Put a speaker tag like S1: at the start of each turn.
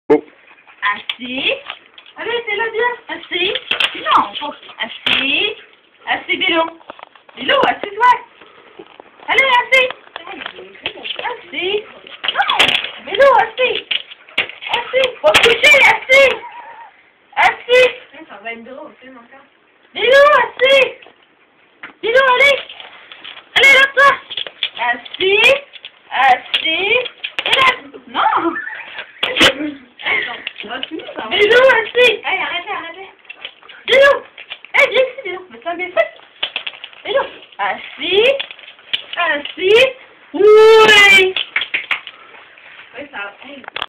S1: Bon.
S2: Assis. Allez, t'es là, bien. Assis. Non, faut... Assis. Assis, Bélo. Bélo, assis-toi. Allez, assis. Assis. Non, Bélo, assis. Assis. Faut se coucher, assis. Assis.
S3: Ça va être drôle, tu sais, mon cœur.
S2: Bélo, assis. Bélo, allez. Allez, lève-toi. Assis. Assis. Et là. Non. Bélo, assis.
S3: Hey, arrêtez.
S2: Bélo. Hey, viens ici, Bélo. Mais ça, bien fait. Bélo. Assis.